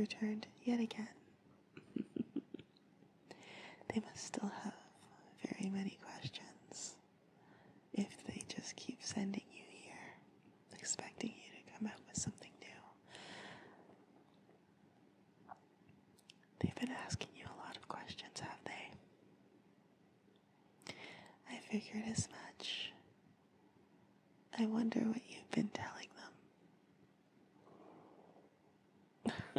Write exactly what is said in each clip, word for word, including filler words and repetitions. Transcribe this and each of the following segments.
returned yet again. They must still have very many questions if they just keep sending you here, expecting you to come out with something new. They've been asking you a lot of questions, have they? I figured as much. I wonder what you've been telling them.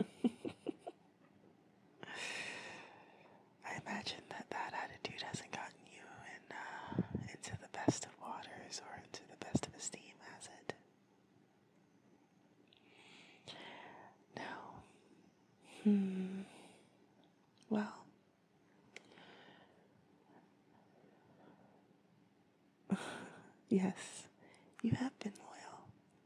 I imagine that that attitude hasn't gotten you in, uh, into the best of waters or into the best of esteem, has it? No. Hmm. Well. Yes, you have been loyal.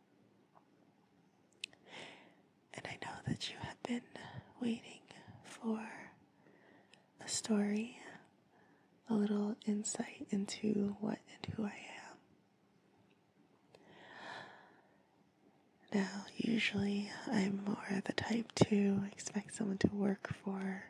And I know that you have been waiting for a story, a little insight into what and who I am. Now, usually I'm more the type to expect someone to work for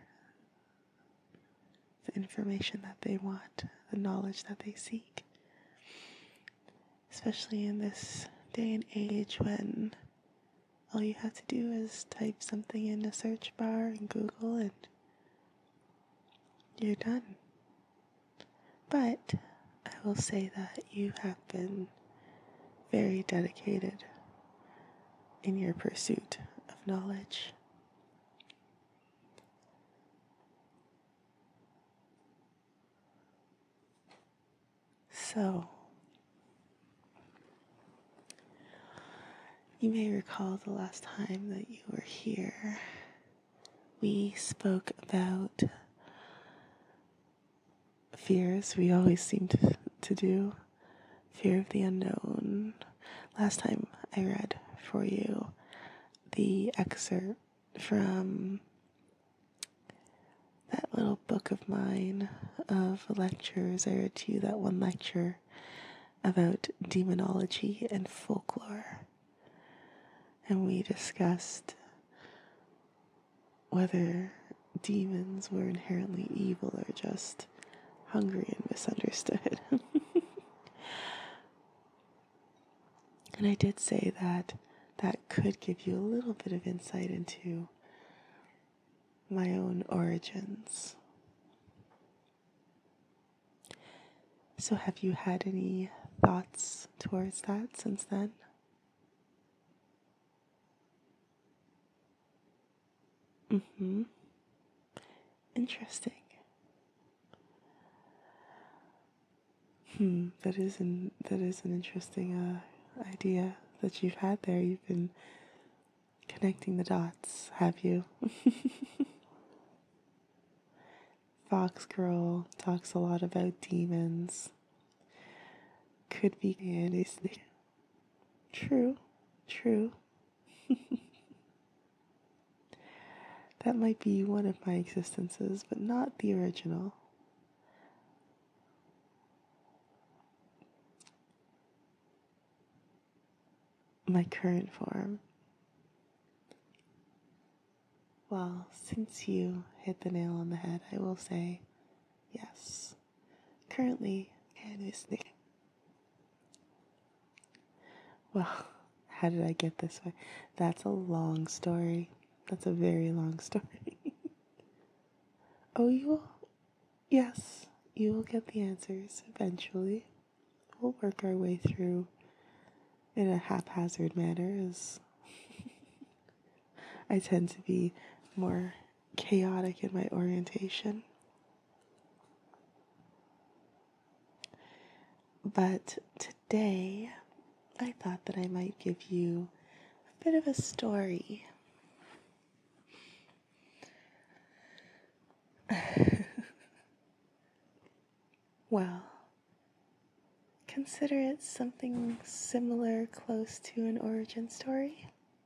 the information that they want, the knowledge that they seek. Especially in this day and age when all you have to do is type something in a search bar in Google and you're done. But I will say that you have been very dedicated in your pursuit of knowledge. So, you may recall the last time that you were here, we spoke about fears. We always seem to, to do. Fear of the unknown. Last time I read for you the excerpt from that little book of mine of lectures. I read to you that one lecture about demonology and folklore. And we discussed whether demons were inherently evil or just hungry and misunderstood. And I did say that that could give you a little bit of insight into my own origins. So have you had any thoughts towards that since then? Mm-hmm. Interesting. Hmm, that is an that is an interesting uh, idea that you've had there. You've been connecting the dots, have you? Fox Girl talks a lot about demons. Could be anything. True, true. That might be one of my existences, but not the original. My current form. Well, since you hit the nail on the head, I will say yes. Currently, anything. Well, how did I get this way? That's a long story. That's a very long story. Oh, you will? Yes, you will get the answers eventually. We'll work our way through in a haphazard manner, as I tend to be more chaotic in my orientation. But today, I thought that I might give you a bit of a story. Well, consider it something similar, close to an origin story.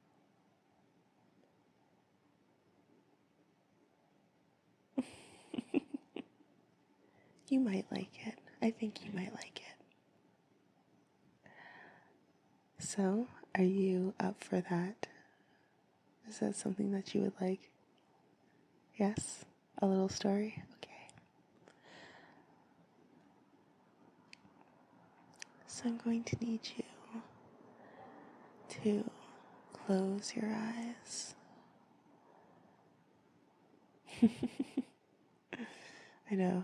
You might like it. I think you might like it. So, are you up for that? Is that something that you would like Yes? A little story? Okay. So I'm going to need you to close your eyes. I know.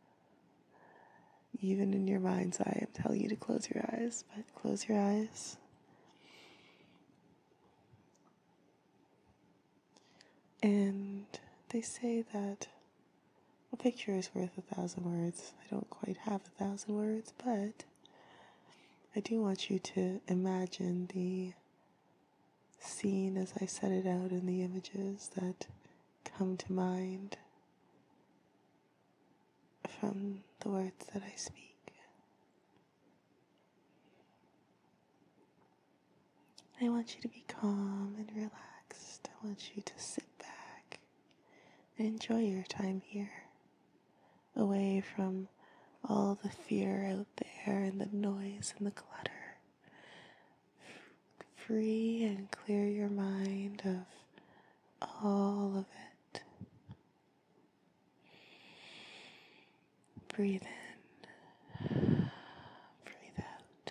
Even in your mind's eye, I'm telling you to close your eyes, but close your eyes. And they say that a picture is worth a thousand words. I don't quite have a thousand words, but I do want you to imagine the scene as I set it out in the images that come to mind from the words that I speak. I want you to be calm and relaxed. I want you to sit back and enjoy your time here, away from all the fear out there and the noise and the clutter. Free and clear your mind of all of it. Breathe in, breathe out.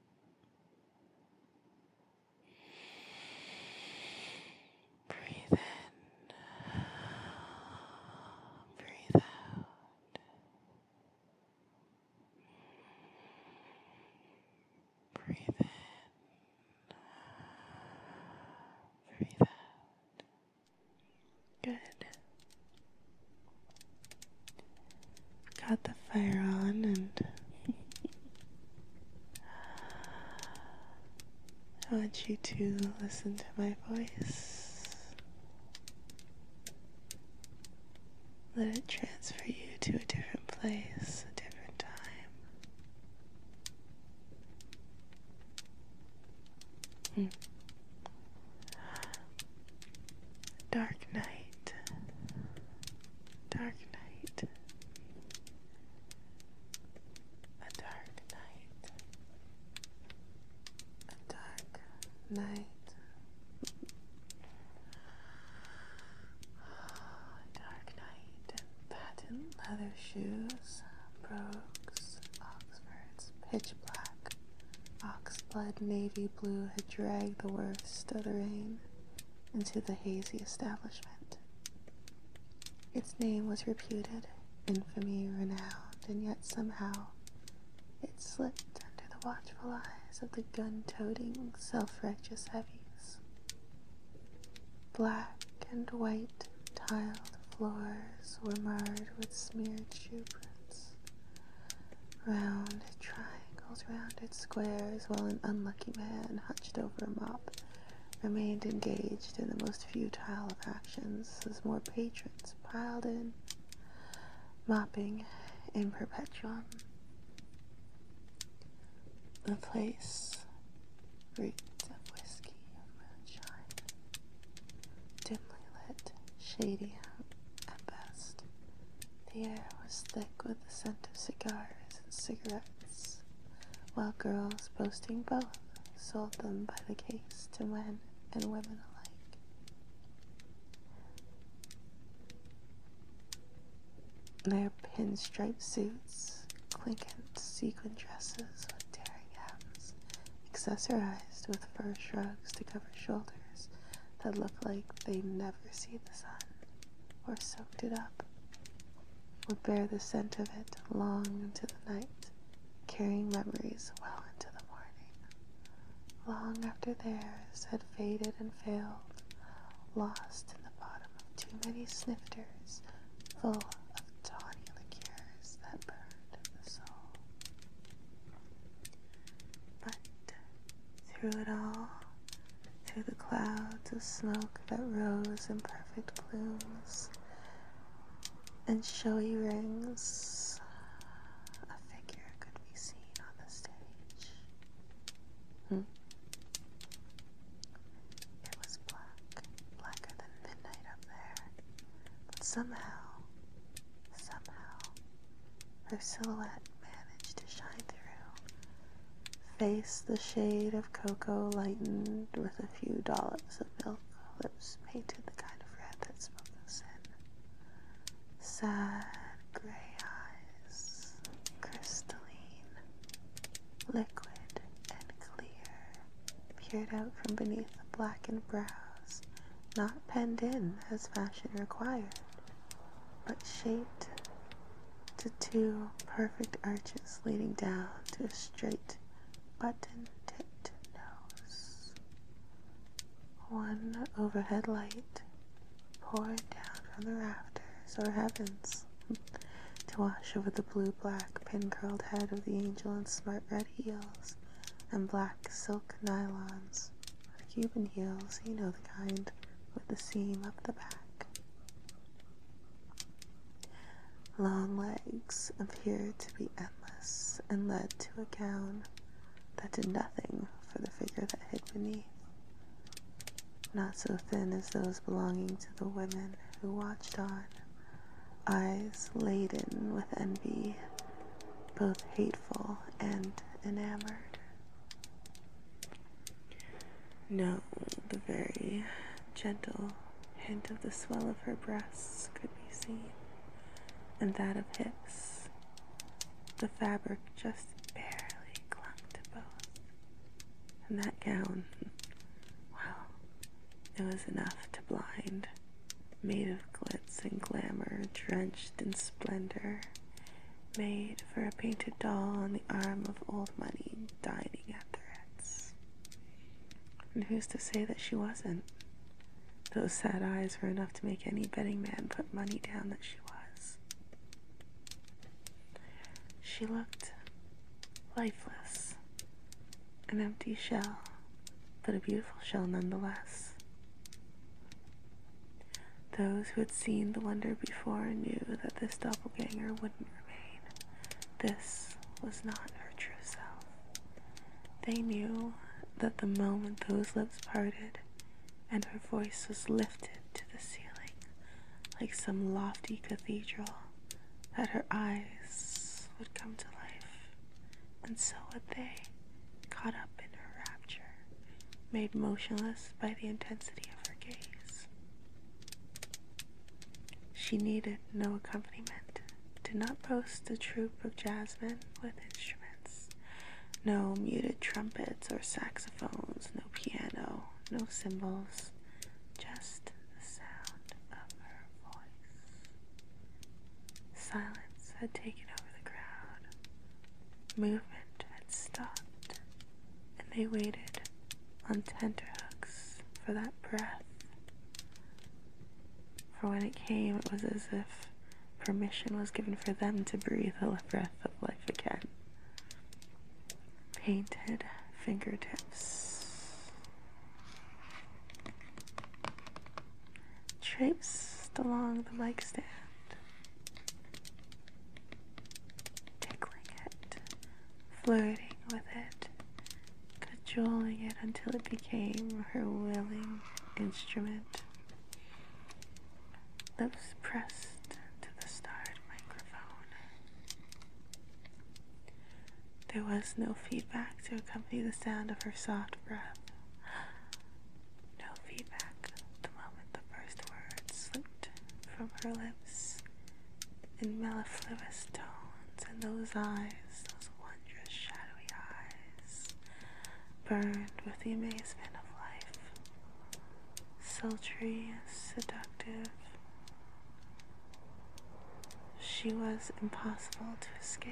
Breathe in, breathe out. Breathe in, breathe out. Good. Got the fire on, and I want you to listen to my voice. Let it transfer you to a different place, a different time. Hmm. Dark night. Dark night. A dark night. A dark night. Dark night and patent leather shoes, brogues, Oxfords, pitch black, oxblood navy blue had dragged the worst of the rain into the hazy establishment. Its name was reputed, infamy renowned, and yet somehow it slipped under the watchful eyes of the gun-toting, self-righteous heavies. Black and white tiled floors were marred with smeared shoe prints. Round triangles, rounded squares, while an unlucky man hunched over a mop remained engaged in the most futile of actions as more patrons piled in, mopping in perpetuum. The place reeked of whiskey and moonshine, dimly lit, shady at best. The air was thick with the scent of cigars and cigarettes, while girls boasting both sold them by the case to men and women alike. Their pinstripe suits, clinquant sequin dresses with daring hems, accessorized with fur shrugs to cover shoulders that looked like they'd never see the sun or soaked it up, would bear the scent of it long into the night, carrying memories well into the morning, long after theirs had faded and failed, lost in the bottom of too many snifters full of tawny liqueurs that burned the soul. But through it all, through the clouds of smoke that rose in perfect plumes and showy rings, a figure could be seen on the stage. Hmm. It was black, blacker than midnight up there, but somehow, somehow, her silhouette managed to shine through. Face the shade of cocoa lightened with a few dollops of milk, lips painted the kind of red that spoke of sin. sad gray eyes, crystalline, liquid and clear, peered out from beneath the blackened brows, not penned in as fashion required, but shaped to two perfect arches leading down to a straight, button-tipped nose. One overhead light poured down from the rafters or heavens to wash over the blue-black pin-curled head of the angel in smart red heels and black silk nylons with Cuban heels, you know the kind, with the seam up the back. Long legs appeared to be endless and led to a gown that did nothing for the figure that hid beneath. Not so thin as those belonging to the women who watched on, eyes laden with envy, both hateful and enamored. No, the very gentle hint of the swell of her breasts could be seen, and that of hips. The fabric just barely clung to both. And that gown, well, it was enough to blind, made of glitz and glamour, drenched in splendor, made for a painted doll on the arm of old money dining at the Ritz. And who's to say that she wasn't? Those sad eyes were enough to make any betting man put money down that she was. She looked lifeless, an empty shell, but a beautiful shell nonetheless. Those who had seen the wonder before knew that this doppelganger wouldn't remain. This was not her true self. They knew that the moment those lips parted and her voice was lifted to the ceiling like some lofty cathedral, that her eyes would come to life, and so would they, caught up in her rapture, made motionless by the intensity of her gaze. She needed no accompaniment, did not boast a troupe of jazzmen with instruments, no muted trumpets or saxophones, no piano, no cymbals, just the sound of her voice. Silence had taken over the crowd. Movement had stopped, and they waited on tenterhooks for that breath. For when it came, it was as if permission was given for them to breathe a breath of life again. Painted fingertips traipsed along the mic stand, tickling it, flirting with it, cajoling it until it became her willing instrument. Lips pressed to the starred microphone. There was no feedback to accompany the sound of her soft breath. No feedback the moment the first words slipped from her lips in mellifluous tones, and those eyes, those wondrous shadowy eyes, burned with the amazement of life, sultry, seductive. She was impossible to escape.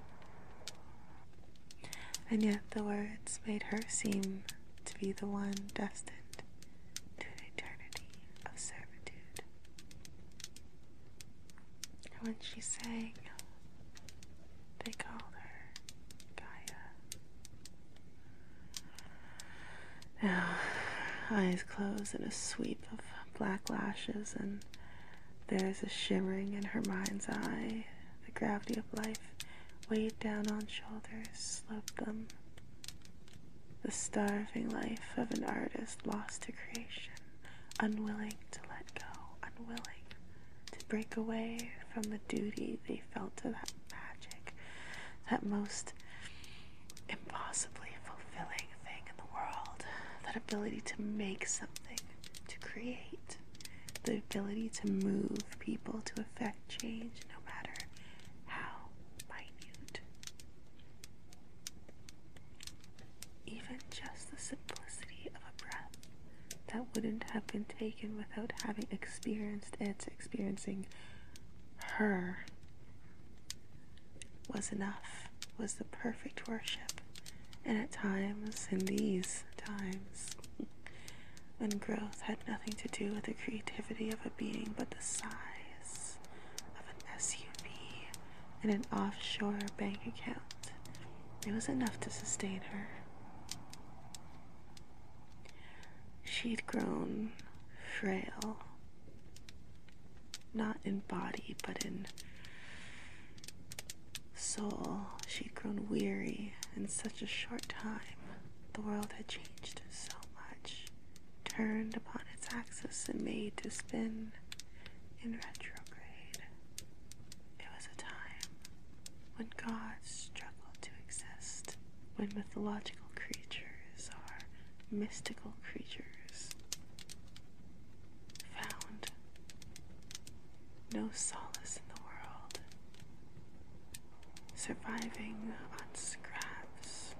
And yet the words made her seem to be the one destined to an eternity of servitude. And when she sang, they called her Gaia. Now, eyes closed in a sweep of black lashes, and there is a shimmering in her mind's eye. The gravity of life weighed down on shoulders, sloped them. The starving life of an artist lost to creation, unwilling to let go, unwilling to break away from the duty they felt to that magic, that most impossibly fulfilling thing in the world, that ability to make something, to create, the ability to move people to affect change, no matter how minute. Even just the simplicity of a breath that wouldn't have been taken without having experienced it, experiencing her, was enough, was the perfect worship. And at times, in these times, when growth had nothing to do with the creativity of a being but the size of an S U V and an offshore bank account, it was enough to sustain her. She'd grown frail, not in body but in soul. She'd grown weary in such a short time. The world had changed so much, turned upon its axis and made to spin in retrograde. It was a time when gods struggled to exist, when mythological creatures or mystical creatures found no solace in the world, surviving on scraps.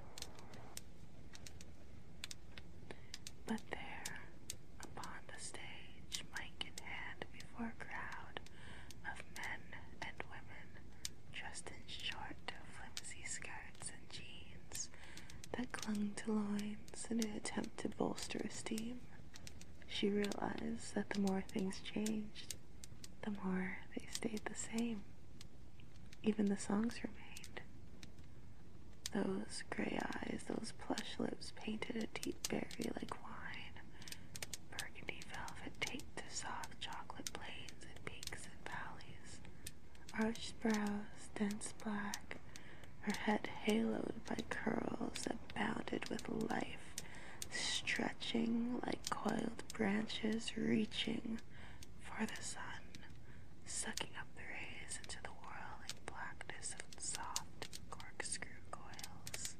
But there, upon the stage, mic in hand before a crowd of men and women dressed in short, flimsy skirts and jeans that clung to loins in an attempt to bolster esteem, she realized that the more things changed, the more they stayed the same. Even the songs remained. Those gray eyes, those plush lips painted a deep berry like wine, burgundy velvet taped to soft chocolate plains and peaks and valleys, arched brows, dense black, her head haloed by curls that bounded with life, stretching like coiled branches reaching for the sun, sucking up the rays into the whirling blackness of soft corkscrew coils.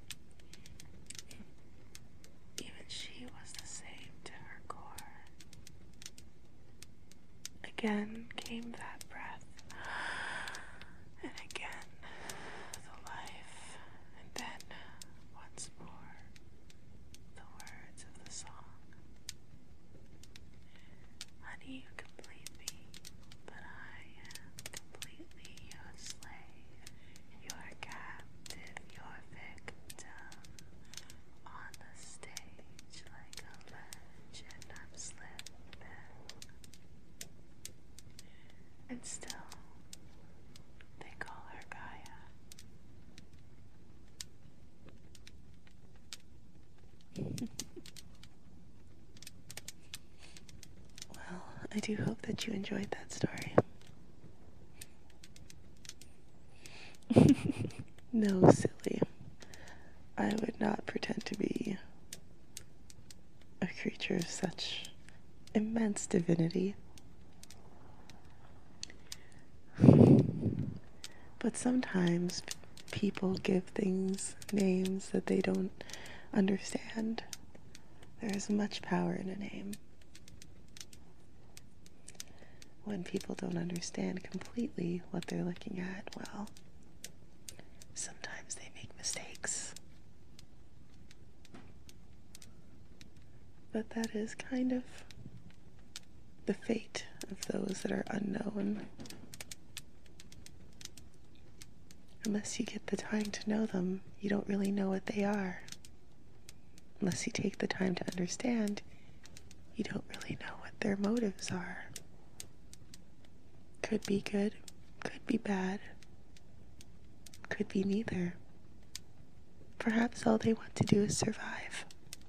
Even she was the same to her core. Again came that breath, and again the life, and then once more the words of the song. Honey, you complete me, but I am completely your slave, your captive, your victim. On the stage like a legend, I'm slipping. And still, they call her Gaia. Well, I do hope that you enjoyed that story. No, silly. I would not pretend to be a creature of such immense divinity. But sometimes people give things names that they don't understand. There is much power in a name. When people don't understand completely what they're looking at, well, sometimes they make mistakes. But that is kind of the fate of those that are unknown. Unless you get the time to know them, you don't really know what they are. Unless you take the time to understand, you don't really know what their motives are. Could be good, could be bad, could be neither. Perhaps all they want to do is survive.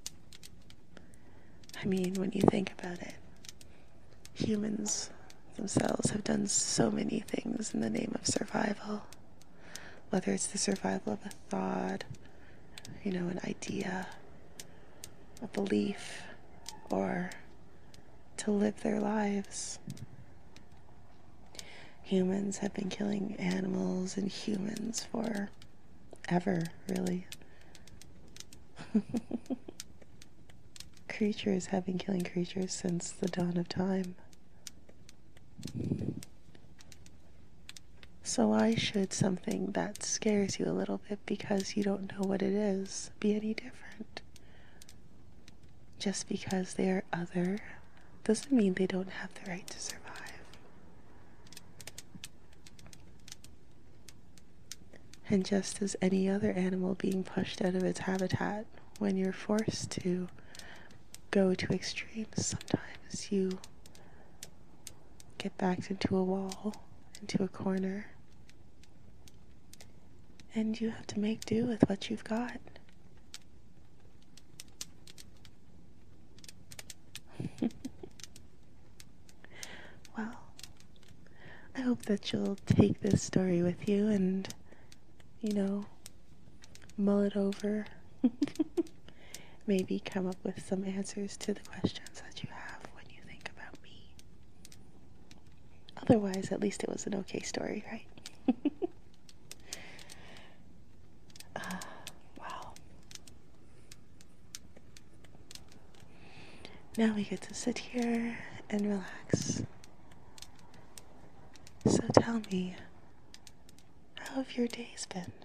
I mean, when you think about it, humans themselves have done so many things in the name of survival. Whether it's the survival of a thought, you know, an idea, a belief, or to live their lives. Humans have been killing animals and humans for ever, really. Creatures have been killing creatures since the dawn of time. So why should something that scares you a little bit because you don't know what it is be any different? Just because they are other doesn't mean they don't have the right to survive. And just as any other animal being pushed out of its habitat, when you're forced to go to extremes, sometimes you get backed into a wall, into a corner, and you have to make do with what you've got. Well, I hope that you'll take this story with you and, you know, mull it over. Maybe come up with some answers to the questions that you have when you think about me. Otherwise, at least it was an okay story, right? uh, wow. Now we get to sit here and relax. So tell me, how have your days been?